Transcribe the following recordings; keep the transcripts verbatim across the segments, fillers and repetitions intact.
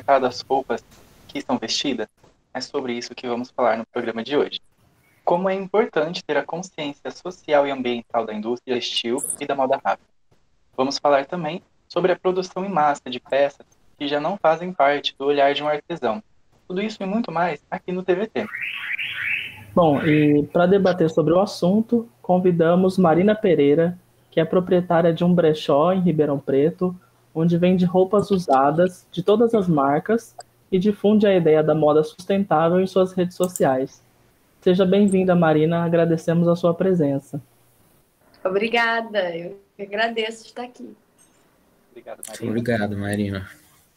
significado às roupas que são vestidas? É sobre isso que vamos falar no programa de hoje. Como é importante ter a consciência social e ambiental da indústria textil e da moda rápida. Vamos falar também sobre a produção em massa de peças que já não fazem parte do olhar de um artesão. Tudo isso e muito mais aqui no T V T. Bom, e para debater sobre o assunto, convidamos Marina Pereira, que é proprietária de um brechó em Ribeirão Preto, onde vende roupas usadas de todas as marcas e difunde a ideia da moda sustentável em suas redes sociais. Seja bem-vinda, Marina, agradecemos a sua presença. Obrigada, eu agradeço de estar aqui. Obrigado, Marina. Obrigado, Marina.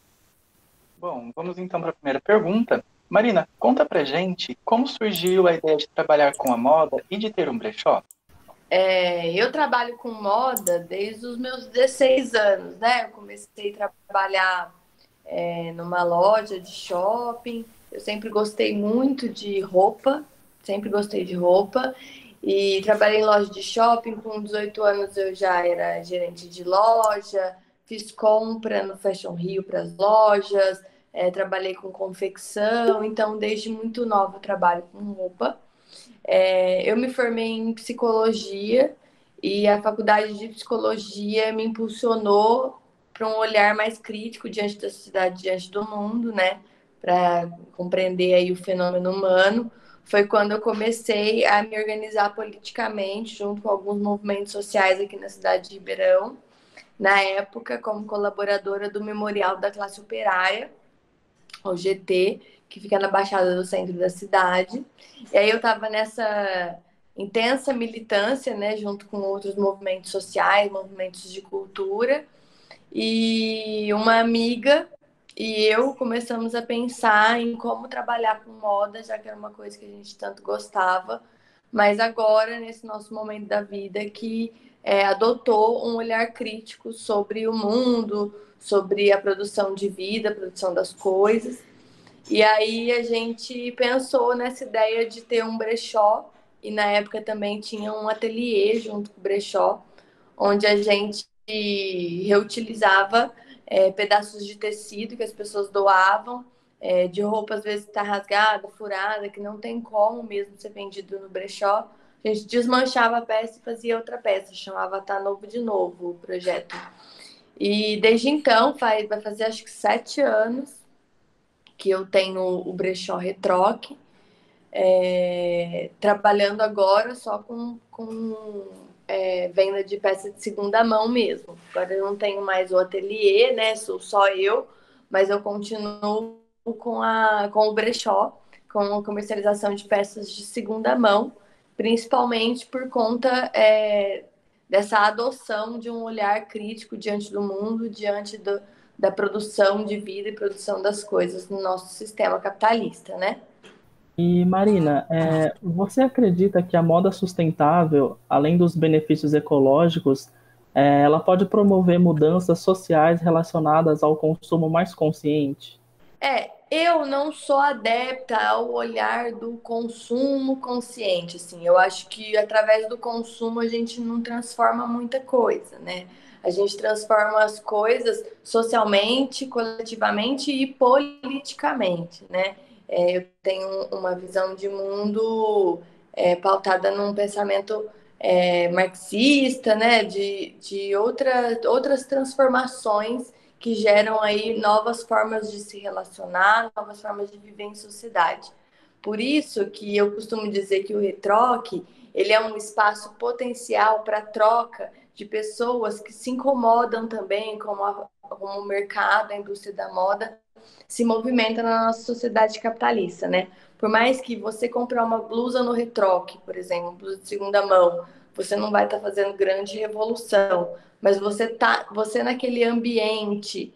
Bom, vamos então para a primeira pergunta. Marina, conta pra gente como surgiu a ideia de trabalhar com a moda e de ter um brechó? É, eu trabalho com moda desde os meus dezesseis anos, né? Eu comecei a trabalhar é, numa loja de shopping. Eu sempre gostei muito de roupa, sempre gostei de roupa. E trabalhei em loja de shopping. Com dezoito anos eu já era gerente de loja, fiz compra no Fashion Rio para as lojas, é, trabalhei com confecção. Então, desde muito nova eu trabalho com roupa. É, eu me formei em psicologia e a faculdade de psicologia me impulsionou para um olhar mais crítico diante da sociedade, diante do mundo, né? Para compreender aí o fenômeno humano. Foi quando eu comecei a me organizar politicamente, junto com alguns movimentos sociais aqui na cidade de Ribeirão, na época como colaboradora do Memorial da Classe Operária, o G T, que fica na Baixada do centro da cidade. E aí eu estava nessa intensa militância, né, junto com outros movimentos sociais, movimentos de cultura, e uma amiga e eu começamos a pensar em como trabalhar com moda, já que era uma coisa que a gente tanto gostava, mas agora, nesse nosso momento da vida, que é, adotou um olhar crítico sobre o mundo, sobre a produção de vida, a produção das coisas. E aí a gente pensou nessa ideia de ter um brechó, e na época também tinha um ateliê junto com o brechó, onde a gente reutilizava é, pedaços de tecido que as pessoas doavam, é, de roupa às vezes que está rasgada, furada, que não tem como mesmo ser vendido no brechó. A gente desmanchava a peça e fazia outra peça, chamava Tá Novo de Novo o projeto. E desde então, faz, vai fazer acho que sete anos que eu tenho o brechó Retroc, é, trabalhando agora só com, com é, venda de peça de segunda mão mesmo. Agora eu não tenho mais o ateliê, né? Sou só eu, mas eu continuo com, a, com o brechó, com a comercialização de peças de segunda mão, principalmente por conta é, dessa adoção de um olhar crítico diante do mundo, diante do, da produção de vida e produção das coisas no nosso sistema capitalista, né? E Marina, é, você acredita que a moda sustentável, além dos benefícios ecológicos, é, ela pode promover mudanças sociais relacionadas ao consumo mais consciente? É, eu não sou adepta ao olhar do consumo consciente, assim. Eu acho que através do consumo a gente não transforma muita coisa, né? A gente transforma as coisas socialmente, coletivamente e politicamente, né? É, eu tenho uma visão de mundo é, pautada num pensamento é, marxista, né? De, de outra, outras transformações que geram aí novas formas de se relacionar, novas formas de viver em sociedade. Por isso que eu costumo dizer que o Retroc, ele é um espaço potencial para troca de pessoas que se incomodam também com, a, com o mercado, a indústria da moda, se movimenta na nossa sociedade capitalista, né? Por mais que você comprar uma blusa no Retroc, por exemplo, uma blusa de segunda mão, você não vai estar tá fazendo grande revolução, mas você tá, você naquele ambiente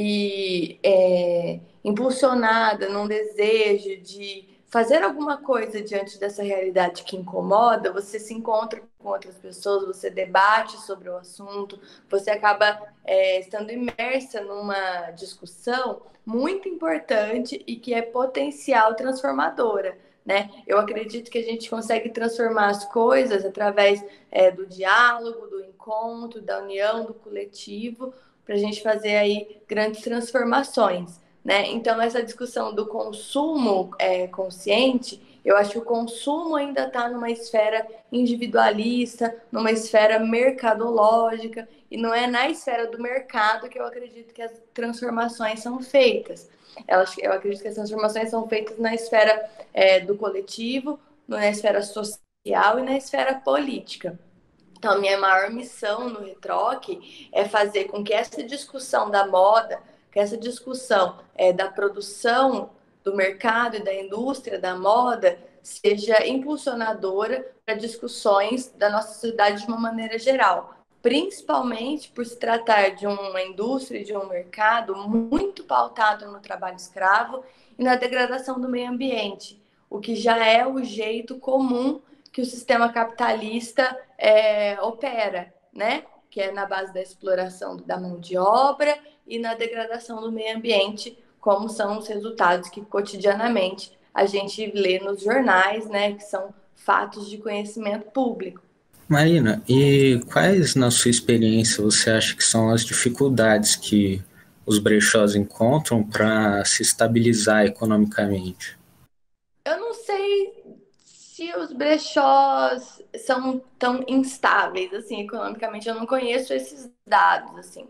e é, impulsionada num desejo de fazer alguma coisa diante dessa realidade que incomoda, você se encontra com outras pessoas, você debate sobre o assunto, você acaba é, estando imersa numa discussão muito importante e que é potencial transformadora. Né? Eu acredito que a gente consegue transformar as coisas através é, do diálogo, do encontro, da união, do coletivo, para a gente fazer aí grandes transformações. né? Então, essa discussão do consumo é, consciente, eu acho que o consumo ainda está numa esfera individualista, numa esfera mercadológica, e não é na esfera do mercado que eu acredito que as transformações são feitas. Eu acredito que as transformações são feitas na esfera é, do coletivo, na esfera social e na esfera política. Então, a minha maior missão no Retroc é fazer com que essa discussão da moda, que essa discussão é, da produção do mercado e da indústria da moda seja impulsionadora para discussões da nossa sociedade de uma maneira geral, principalmente por se tratar de uma indústria e de um mercado muito pautado no trabalho escravo e na degradação do meio ambiente, o que já é o jeito comum que o sistema capitalista é, opera, né? Que é na base da exploração da mão de obra e na degradação do meio ambiente, como são os resultados que cotidianamente a gente lê nos jornais, né? Que são fatos de conhecimento público. Marina, e quais, na sua experiência, você acha que são as dificuldades que os brechós encontram para se estabilizar economicamente? Eu não sei se os brechós são tão instáveis, assim, economicamente. Eu não conheço esses dados, assim.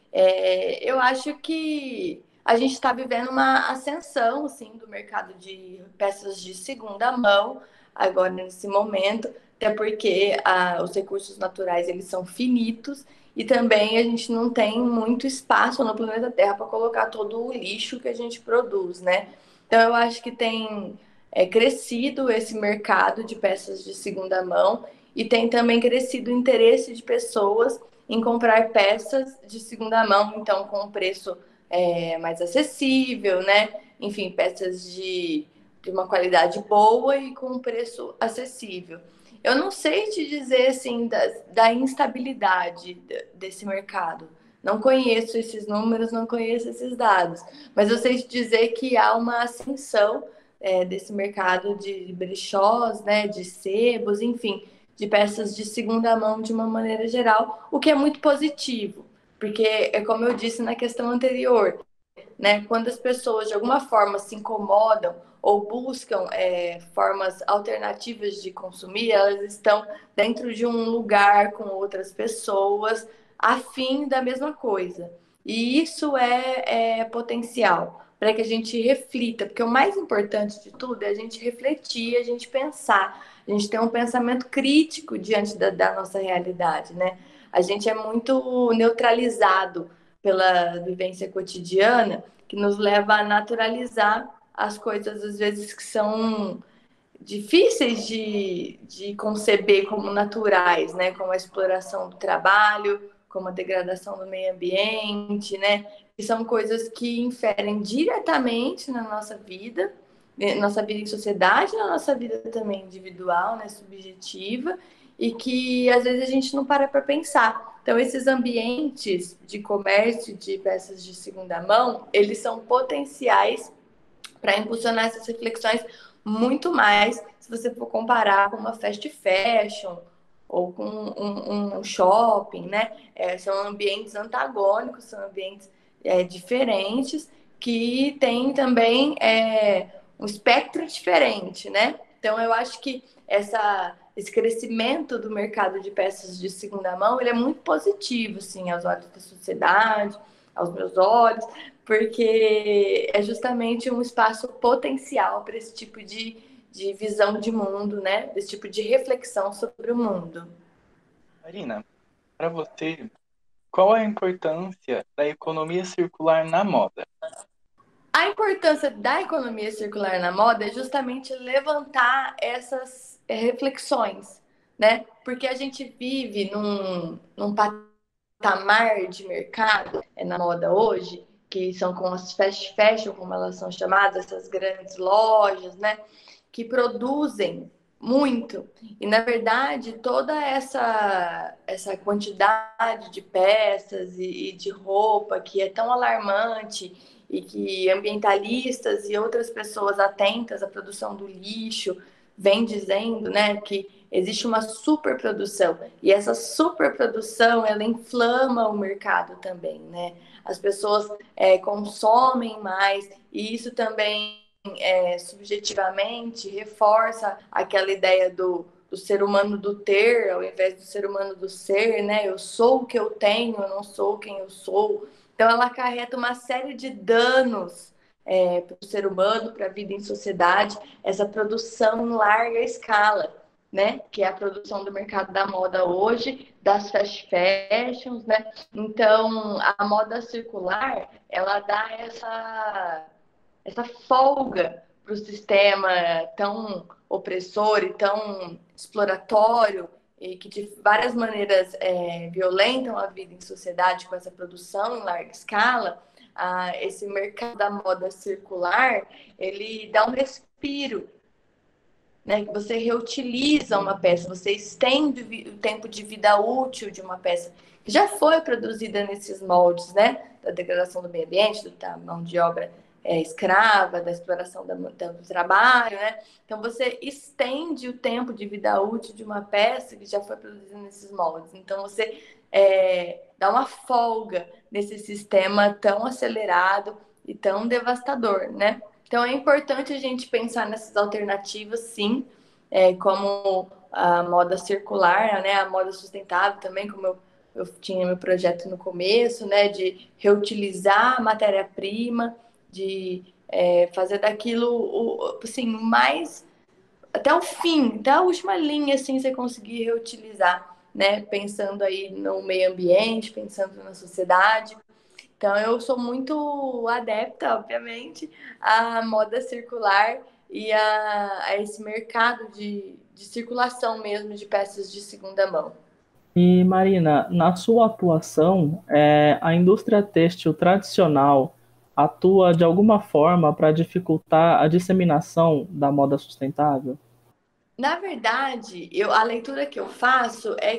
É, eu acho que a gente está vivendo uma ascensão, assim, do mercado de peças de segunda mão, agora nesse momento, até porque a, os recursos naturais, eles são finitos, e também a gente não tem muito espaço no planeta Terra para colocar todo o lixo que a gente produz, né? Então, eu acho que tem é, crescido esse mercado de peças de segunda mão e tem também crescido o interesse de pessoas em comprar peças de segunda mão, então com um preço é, mais acessível, né? Enfim, peças de, de uma qualidade boa e com um preço acessível. Eu não sei te dizer assim da, da instabilidade desse mercado. Não conheço esses números, não conheço esses dados, mas eu sei te dizer que há uma ascensão é, desse mercado de brechós, né, de sebos, enfim, de peças de segunda mão de uma maneira geral, o que é muito positivo, porque é como eu disse na questão anterior, né, quando as pessoas de alguma forma se incomodam ou buscam é, formas alternativas de consumir, elas estão dentro de um lugar com outras pessoas a fim da mesma coisa. E isso é, é potencial para que a gente reflita, porque o mais importante de tudo é a gente refletir, a gente pensar, a gente ter um pensamento crítico diante da, da nossa realidade, né? A gente é muito neutralizado pela vivência cotidiana, que nos leva a naturalizar as coisas, às vezes, que são difíceis de, de conceber como naturais, né? Como a exploração do trabalho, como a degradação do meio ambiente, né? Que são coisas que inferem diretamente na nossa vida, nossa vida em sociedade, na nossa vida também individual, né? Subjetiva, e que às vezes a gente não para para pensar. Então, esses ambientes de comércio de peças de segunda mão, eles são potenciais para impulsionar essas reflexões muito mais se você for comparar com uma fast fashion ou com um, um shopping, né? É, são ambientes antagônicos, são ambientes é, diferentes que têm também é, um espectro diferente, né? Então, eu acho que essa, esse crescimento do mercado de peças de segunda mão, ele é muito positivo, assim, aos olhos da sociedade, aos meus olhos, porque é justamente um espaço potencial para esse tipo de, de visão de mundo, né? Desse tipo de reflexão sobre o mundo. Marina, para você, qual a importância da economia circular na moda? A importância da economia circular na moda é justamente levantar essas reflexões, né? Porque a gente vive num, num patamar de mercado na moda hoje, que são com as fast fashion, como elas são chamadas, essas grandes lojas, né? Que produzem muito. E, na verdade, toda essa, essa quantidade de peças e, e de roupa que é tão alarmante e que ambientalistas e outras pessoas atentas à produção do lixo vem dizendo, né, que existe uma superprodução, e essa superprodução, ela inflama o mercado também, né? As pessoas é, consomem mais, e isso também, é, subjetivamente, reforça aquela ideia do, do ser humano do ter, ao invés do ser humano do ser, né? Eu sou o que eu tenho, eu não sou quem eu sou. Então, ela acarreta uma série de danos é, para o ser humano, para a vida em sociedade, essa produção em larga escala, né? Que é a produção do mercado da moda hoje, das fast fashions, né? Então, a moda circular, ela dá essa, essa folga para o sistema tão opressor e tão exploratório e que de várias maneiras é, violentam a vida em sociedade com essa produção em larga escala. Ah, esse mercado da moda circular, ele dá um respiro, né? Que você reutiliza uma peça, você estende o tempo de vida útil de uma peça que já foi produzida nesses moldes, né? Da degradação do meio ambiente, da mão de obra é, escrava, da exploração da, do trabalho, né? Então você estende o tempo de vida útil de uma peça que já foi produzida nesses moldes. Então você é, dá uma folga nesse sistema tão acelerado e tão devastador, né? Então, é importante a gente pensar nessas alternativas, sim, é, como a moda circular, né, a moda sustentável também, como eu, eu tinha meu projeto no começo, né, de reutilizar a matéria-prima, de é, fazer daquilo, o, assim, mais, até o fim, até a última linha, assim, você conseguir reutilizar, né, pensando aí no meio ambiente, pensando na sociedade. Então, eu sou muito adepta, obviamente, à moda circular e a, a esse mercado de, de circulação mesmo de peças de segunda mão. E, Marina, na sua atuação, é, a indústria têxtil tradicional atua de alguma forma para dificultar a disseminação da moda sustentável? Na verdade, eu, a leitura que eu faço é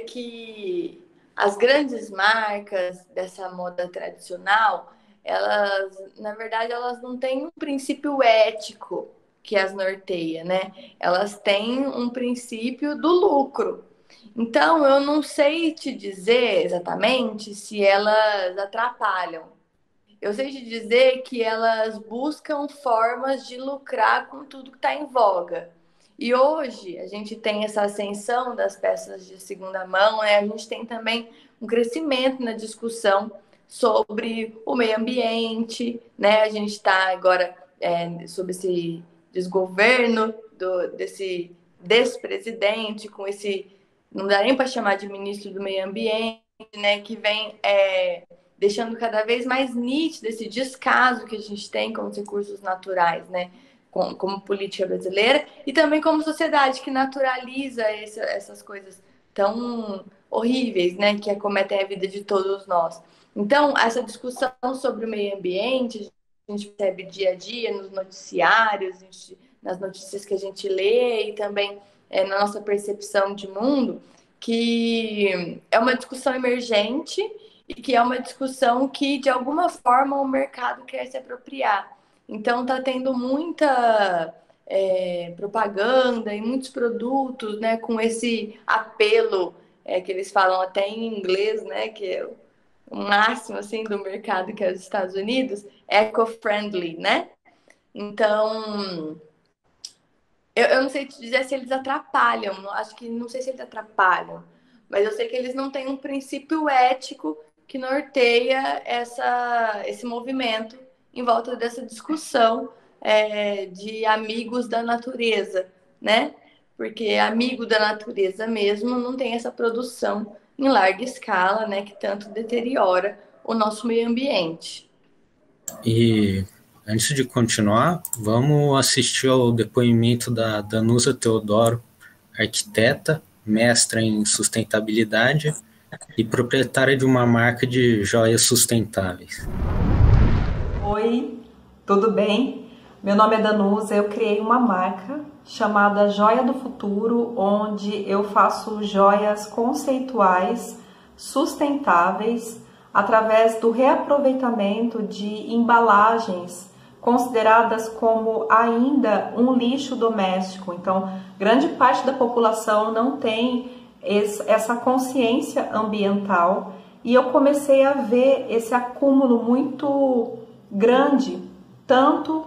que as grandes marcas dessa moda tradicional, elas, na verdade, elas não têm um princípio ético que as norteia, né? Elas têm um princípio do lucro. Então, eu não sei te dizer exatamente se elas atrapalham. Eu sei te dizer que elas buscam formas de lucrar com tudo que está em voga. E hoje a gente tem essa ascensão das peças de segunda mão, né? A gente tem também um crescimento na discussão sobre o meio ambiente, né? A gente está agora é, sob esse desgoverno do, desse despresidente, com esse, não dá nem para chamar de ministro do meio ambiente, né? Que vem é, deixando cada vez mais nítido esse descaso que a gente tem com os recursos naturais, né? Como, como política brasileira e também como sociedade que naturaliza esse, essas coisas tão horríveis, né, que acometem a vida de todos nós. Então, essa discussão sobre o meio ambiente, a gente percebe dia a dia nos noticiários, gente, nas notícias que a gente lê e também é, na nossa percepção de mundo, que é uma discussão emergente e que é uma discussão que, de alguma forma, o mercado quer se apropriar. Então, está tendo muita é, propaganda e muitos produtos, né, com esse apelo é, que eles falam até em inglês, né, que é o máximo assim, do mercado, que é os Estados Unidos, eco-friendly, né? Então, eu, eu não sei te dizer se eles atrapalham, acho que não sei se eles atrapalham, mas eu sei que eles não têm um princípio ético que norteia essa, esse movimento em volta dessa discussão é, de amigos da natureza, né? Porque amigo da natureza mesmo não tem essa produção em larga escala, né? Que tanto deteriora o nosso meio ambiente. E antes de continuar, vamos assistir ao depoimento da Danusa Teodoro, arquiteta, mestra em sustentabilidade e proprietária de uma marca de joias sustentáveis. Oi, tudo bem? Meu nome é Danusa, eu criei uma marca chamada Joia do Futuro, onde eu faço joias conceituais, sustentáveis, através do reaproveitamento de embalagens consideradas como ainda um lixo doméstico. Então, grande parte da população não tem essa consciência ambiental e eu comecei a ver esse acúmulo muito grande, tanto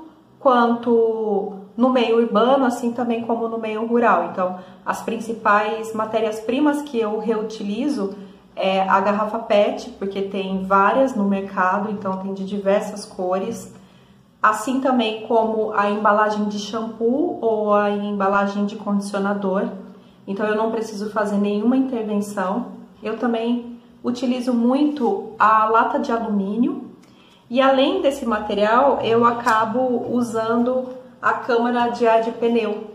quanto no meio urbano, assim também como no meio rural. Então, as principais matérias-primas que eu reutilizo é a garrafa P E T, porque tem várias no mercado, então tem de diversas cores. Assim também como a embalagem de shampoo ou a embalagem de condicionador. Então eu não preciso fazer nenhuma intervenção. Eu também utilizo muito a lata de alumínio. E além desse material, eu acabo usando a câmara de ar de pneu.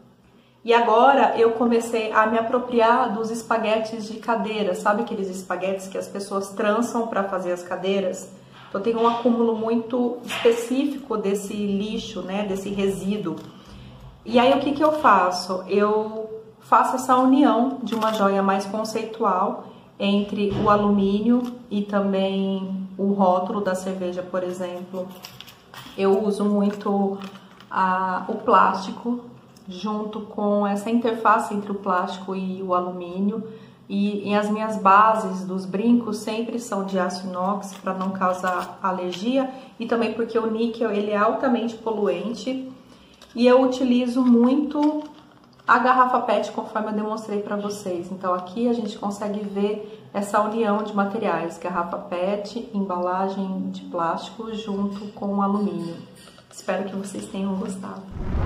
E agora eu comecei a me apropriar dos espaguetes de cadeira. Sabe aqueles espaguetes que as pessoas trançam para fazer as cadeiras? Então tem um acúmulo muito específico desse lixo, né, desse resíduo. E aí o que que eu faço? Eu faço essa união de uma joia mais conceitual entre o alumínio e também o rótulo da cerveja, por exemplo. Eu uso muito a, o plástico junto com essa interface entre o plástico e o alumínio. E, e as minhas bases dos brincos sempre são de aço inox para não causar alergia e também porque o níquel ele é altamente poluente. E eu utilizo muito a garrafa P E T conforme eu demonstrei para vocês. Então aqui a gente consegue ver essa união de materiais, garrafa P E T, embalagem de plástico junto com alumínio. Espero que vocês tenham gostado.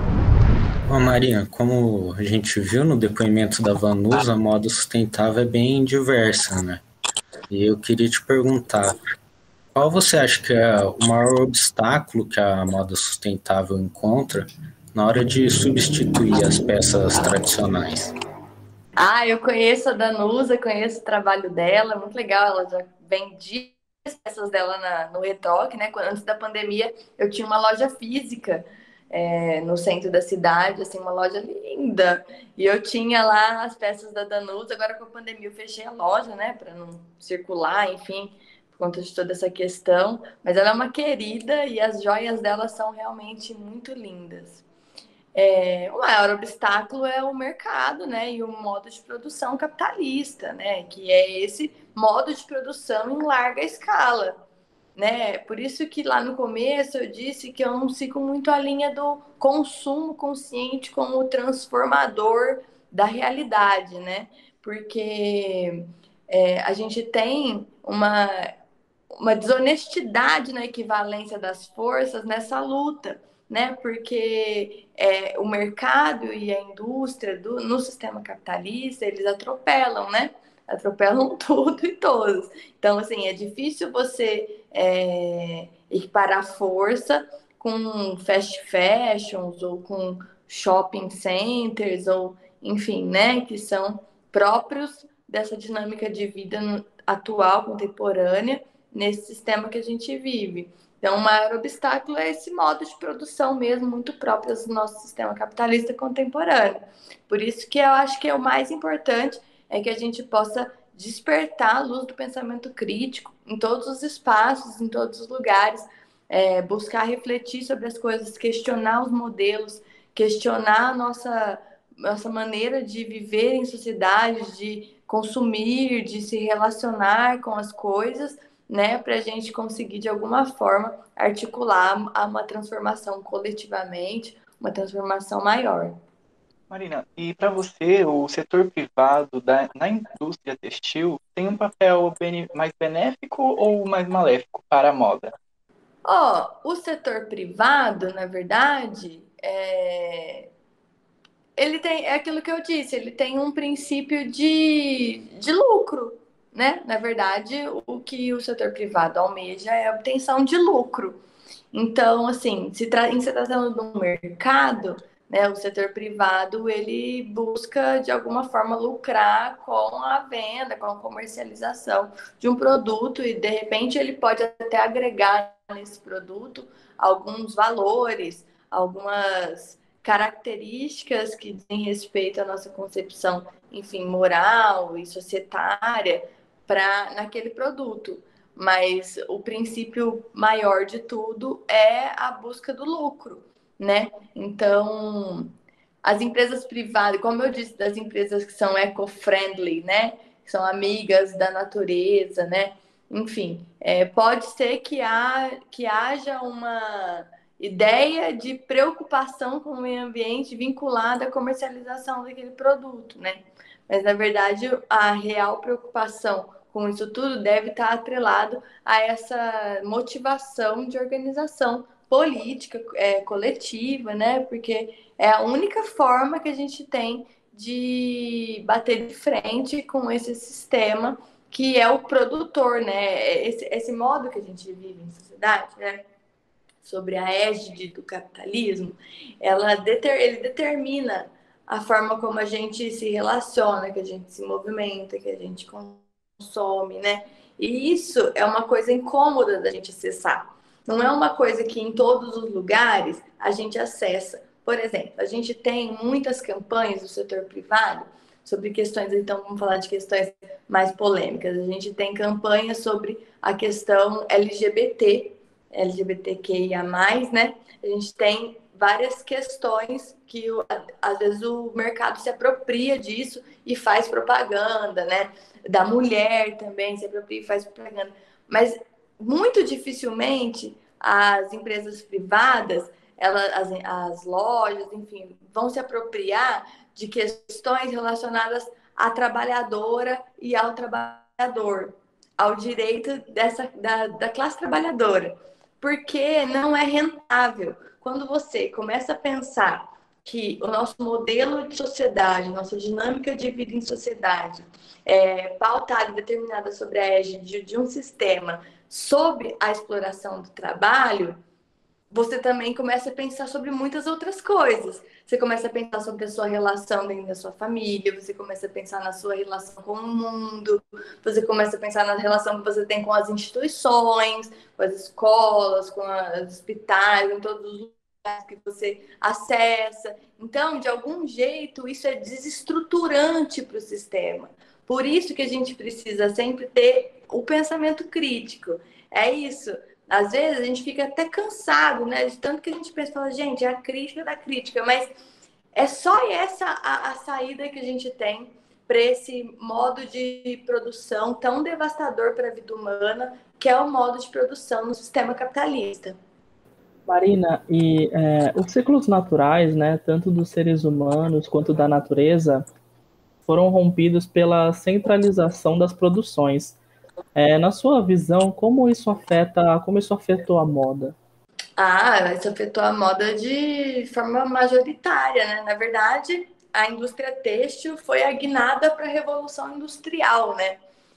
Bom, Maria, como a gente viu no depoimento da Vanusa, a moda sustentável é bem diversa, né? E eu queria te perguntar, qual você acha que é o maior obstáculo que a moda sustentável encontra na hora de substituir as peças tradicionais? Ah, eu conheço a Danusa, conheço o trabalho dela, muito legal, ela já vendia as peças dela na, no Retoque, né? Antes da pandemia, eu tinha uma loja física é, no centro da cidade, assim, uma loja linda, e eu tinha lá as peças da Danusa. Agora com a pandemia eu fechei a loja, né, para não circular, enfim, por conta de toda essa questão, mas ela é uma querida e as joias dela são realmente muito lindas. É, o maior obstáculo é o mercado, né, e o modo de produção capitalista, né, que é esse modo de produção em larga escala, né? Por isso que lá no começo eu disse que eu não sigo muito a linha do consumo consciente como transformador da realidade, né? Porque é, a gente tem uma, uma desonestidade na equivalência das forças nessa luta, né? Porque é, o mercado e a indústria do, no sistema capitalista, eles atropelam, né? Atropelam tudo e todos. Então, assim, é difícil você é, equiparar força com fast fashions ou com shopping centers, ou enfim, né? Que são próprios dessa dinâmica de vida atual, contemporânea, nesse sistema que a gente vive. Então, o maior obstáculo é esse modo de produção mesmo, muito próprio do nosso sistema capitalista contemporâneo. Por isso que eu acho que é o mais importante é que a gente possa despertar a luz do pensamento crítico em todos os espaços, em todos os lugares, é, buscar refletir sobre as coisas, questionar os modelos, questionar a nossa, nossa maneira de viver em sociedade, de consumir, de se relacionar com as coisas, né, para a gente conseguir, de alguma forma, articular uma transformação coletivamente, uma transformação maior. Marina, e para você, o setor privado da, na indústria textil tem um papel bene, mais benéfico ou mais maléfico para a moda? Ó, oh, o setor privado, na verdade, é... ele tem, é aquilo que eu disse, ele tem um princípio de, de lucro, né? Na verdade, o que o setor privado almeja é a obtenção de lucro. Então, assim, se tra em se tratando de um mercado, né, o setor privado, ele busca, de alguma forma, lucrar com a venda, com a comercialização de um produto e, de repente, ele pode até agregar nesse produto alguns valores, algumas características que dizem respeito à nossa concepção, enfim, moral e societária para naquele produto. mas o princípio maior de tudo é a busca do lucro, né? Então, as empresas privadas, como eu disse, das empresas que são eco-friendly, né? Que são amigas da natureza, né? Enfim, é, pode ser que, há, que haja uma ideia de preocupação com o meio ambiente vinculada à comercialização daquele produto, né? Mas, na verdade, a real preocupação com isso tudo deve estar atrelado a essa motivação de organização política, é, coletiva, né? Porque é a única forma que a gente tem de bater de frente com esse sistema que é o produtor, né? Esse, esse modo que a gente vive em sociedade, né? Sobre a égide do capitalismo, ela deter, ele determina a forma como a gente se relaciona, que a gente se movimenta, que a gente consome, né? E isso é uma coisa incômoda da gente acessar. Não é uma coisa que em todos os lugares a gente acessa. Por exemplo, a gente tem muitas campanhas do setor privado sobre questões, então vamos falar de questões mais polêmicas. A gente tem campanhas sobre a questão L G B T, L G B T Q I A mais, né? A gente tem várias questões que às vezes o mercado se apropria disso e faz propaganda, né? Da mulher também se apropria e faz propaganda. Mas muito dificilmente as empresas privadas, elas, as, as lojas, enfim, vão se apropriar de questões relacionadas à trabalhadora e ao trabalhador, ao direito dessa, da, da classe trabalhadora, porque não é rentável. Quando você começa a pensar que o nosso modelo de sociedade, nossa dinâmica de vida em sociedade é pautada e determinada sobre a égide de um sistema sobre a exploração do trabalho, você também começa a pensar sobre muitas outras coisas. Você começa a pensar sobre a sua relação dentro da sua família, você começa a pensar na sua relação com o mundo, você começa a pensar na relação que você tem com as instituições, com as escolas, com os hospitais, em todos os lugares que você acessa. Então, de algum jeito, isso é desestruturante para o sistema. Por isso que a gente precisa sempre ter o pensamento crítico. É isso. Às vezes a gente fica até cansado, né? De tanto que a gente pensa, fala, gente, é a crítica da crítica, mas é só essa a, a saída que a gente tem para esse modo de produção tão devastador para a vida humana, que é o modo de produção no sistema capitalista. Marina, e é, os ciclos naturais, né, tanto dos seres humanos quanto da natureza, foram rompidos pela centralização das produções. É, na sua visão, como isso afeta, como isso afetou a moda? Ah, isso afetou a moda de forma majoritária, né? Na verdade, a indústria têxtil foi a guinada para a Revolução Industrial, né?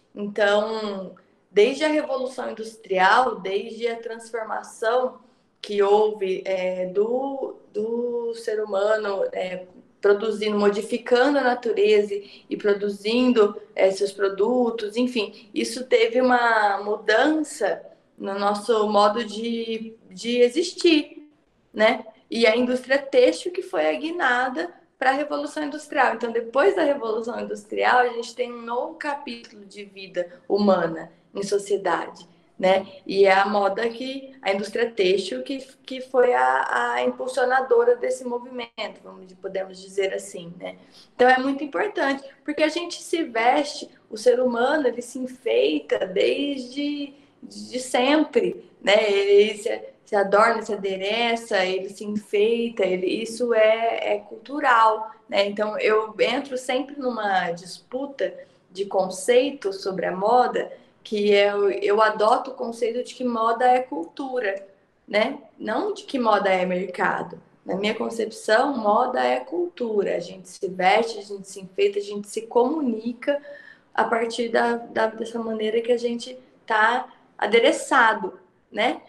Então, desde a Revolução Industrial, desde a transformação que houve é, do, do ser humano é, produzindo, modificando a natureza e produzindo é, seus produtos, enfim, isso teve uma mudança no nosso modo de, de existir, né? E a indústria têxtil que foi a guinada para a Revolução Industrial. Então, depois da Revolução Industrial, a gente tem um novo capítulo de vida humana em sociedade, né? E é a moda que, a indústria têxtil que, que foi a, a impulsionadora desse movimento, vamos, podemos dizer assim, né? Então, é muito importante, porque a gente se veste, o ser humano, ele se enfeita desde de sempre, né? Ele se, se adorna, se adereça, ele se enfeita, ele, isso é, é cultural, né? Então, eu entro sempre numa disputa de conceito sobre a moda, que eu, eu adoto o conceito de que moda é cultura, né? Não de que moda é mercado. Na minha concepção, moda é cultura. A gente se veste, a gente se enfeita, a gente se comunica a partir da, da, dessa maneira que a gente está adereçado, né?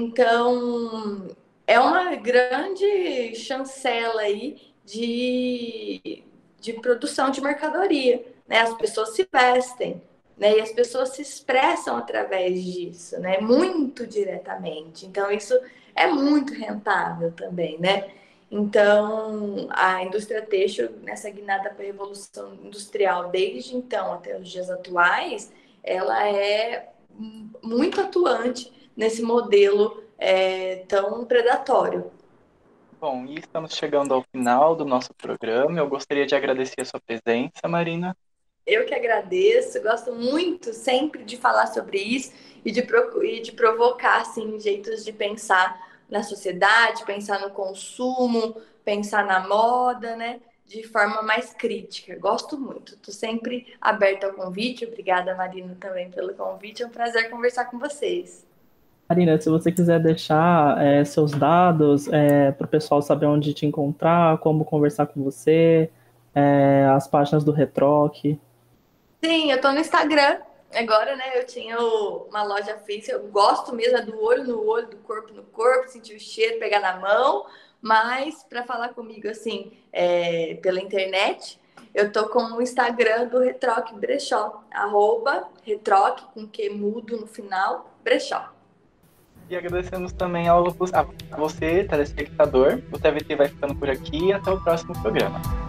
Então, é uma grande chancela aí de, de produção de mercadoria, né? As pessoas se vestem, né? E as pessoas se expressam através disso, né? Muito diretamente. Então, isso é muito rentável também, né? Então, a indústria têxtil, nessa guinada para a Revolução Industrial, desde então até os dias atuais, ela é muito atuante nesse modelo é, tão predatório. Bom, e estamos chegando ao final do nosso programa. Eu gostaria de agradecer a sua presença, Marina. Eu que agradeço, gosto muito sempre de falar sobre isso e de, e de provocar assim, jeitos de pensar na sociedade, pensar no consumo, pensar na moda, né? De forma mais crítica. Gosto muito. Estou sempre aberta ao convite. Obrigada, Marina, também pelo convite. É um prazer conversar com vocês. Marina, se você quiser deixar é, seus dados é, para o pessoal saber onde te encontrar, como conversar com você, é, as páginas do Retroc. Sim, eu estou no Instagram. Agora, né, eu tinha uma loja física. Eu gosto mesmo é do olho no olho, do corpo no corpo, sentir o cheiro, pegar na mão. Mas para falar comigo assim, é, pela internet, eu tô com o Instagram do Retroc Brechó, arroba Retroc, com que mudo no final, Brechó. E agradecemos também ao, a você, telespectador. O T V T vai ficando por aqui e até o próximo programa.